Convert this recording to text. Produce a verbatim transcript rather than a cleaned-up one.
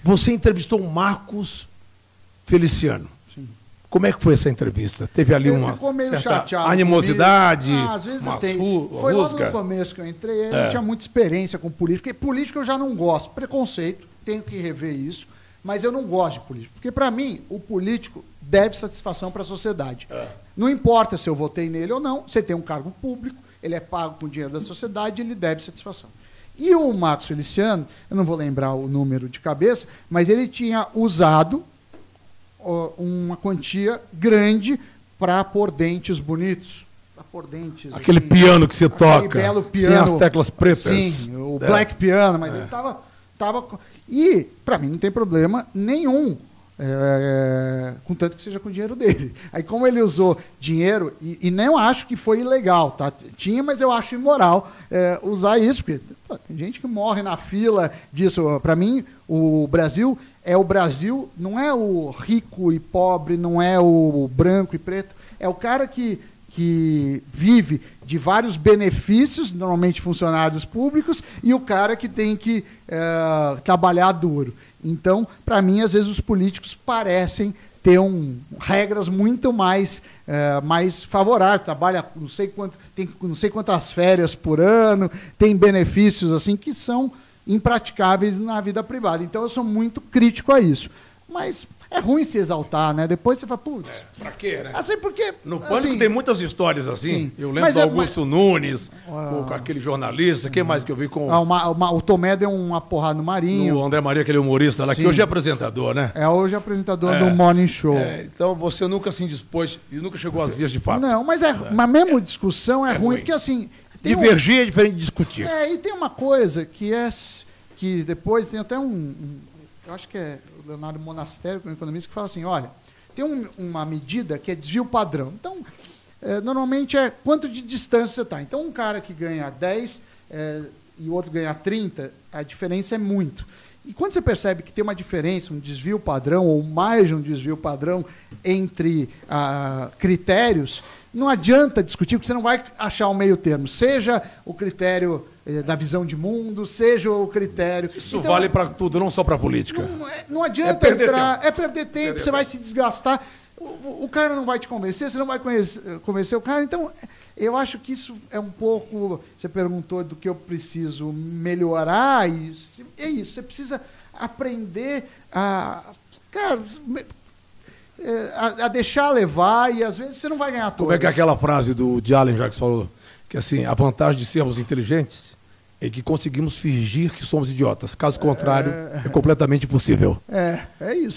Você entrevistou o Marcos Feliciano. Sim. Como é que foi essa entrevista? Teve ali ele uma ficou meio certa chateado animosidade? Ah, às vezes uma tem. Fu, Foi logo rusga. no começo que eu entrei, eu é. não tinha muita experiência com política, porque política eu já não gosto. Preconceito, tenho que rever isso, mas eu não gosto de política. Porque, para mim, o político deve satisfação para a sociedade. É. Não importa se eu votei nele ou não, você tem um cargo público, ele é pago com dinheiro da sociedade, ele deve satisfação. E o Marcos Feliciano, eu não vou lembrar o número de cabeça, mas ele tinha usado ó, uma quantia grande para pôr dentes bonitos. Para pôr dentes. Aquele assim, piano que você toca, belo piano, sem as teclas pretas. Sim, o é. black piano, mas é. ele estava... Tava, e, para mim, não tem problema nenhum. É, contanto que seja com o dinheiro dele. Aí, como ele usou dinheiro, e, e nem eu acho que foi ilegal, tá? Tinha, mas eu acho imoral é, usar isso, porque pô, tem gente que morre na fila disso. Para mim, o Brasil é o Brasil, não é o rico e pobre, não é o branco e preto, é o cara que, que vive de vários benefícios, normalmente funcionários públicos, e o cara que tem que é, trabalhar duro. Então, para mim, às vezes os políticos parecem ter um, regras muito mais, é, mais favoráveis. Trabalha não sei quanto, tem não sei quantas férias por ano, tem benefícios assim que são impraticáveis na vida privada. Então, eu sou muito crítico a isso. Mas é ruim se exaltar, né? Depois você fala, putz... É, pra quê, né? Assim, porque... No Pânico assim, tem muitas histórias assim. Sim. Eu lembro mas do é, Augusto mas... Nunes, ah, com aquele jornalista. Quem mais que eu vi com... Ah, uma, uma, o Tomé deu uma porrada no Marinho. O André Maria, aquele humorista lá, Sim. que hoje é apresentador, né? É hoje apresentador é, do Morning Show. É, então você nunca se indispôs e nunca chegou às vias de fato. Não, mas, é, é. mas mesmo discussão é, é ruim, ruim, porque assim... Divergir um... é diferente de discutir. É, e tem uma coisa que é... que depois tem até um... um eu acho que é o Leonardo Monastério, que é um economista, que fala assim, olha, tem um, uma medida que é desvio padrão. Então, é, normalmente é quanto de distância você está. Então, um cara que ganha dez é, e o outro ganha trinta, a diferença é muito. E quando você percebe que tem uma diferença, um desvio padrão, ou mais de um desvio padrão entre ah, critérios, não adianta discutir, porque você não vai achar um meio termo. Seja o critério eh, da visão de mundo, seja o critério... Isso então, vale para tudo, não só para a política. Não, não adianta é entrar... Tempo. É perder tempo, perder você tempo. vai se desgastar. O, o cara não vai te convencer, você não vai conhecer, convencer o cara. Então, eu acho que isso é um pouco... Você perguntou do que eu preciso melhorar. E, é isso, você precisa aprender a... Cara... A, a deixar levar, e às vezes você não vai ganhar todas. Como é que é aquela frase do de Allen Jacques falou? Que assim, a vantagem de sermos inteligentes é que conseguimos fingir que somos idiotas. Caso contrário, é, é completamente impossível. É, é isso.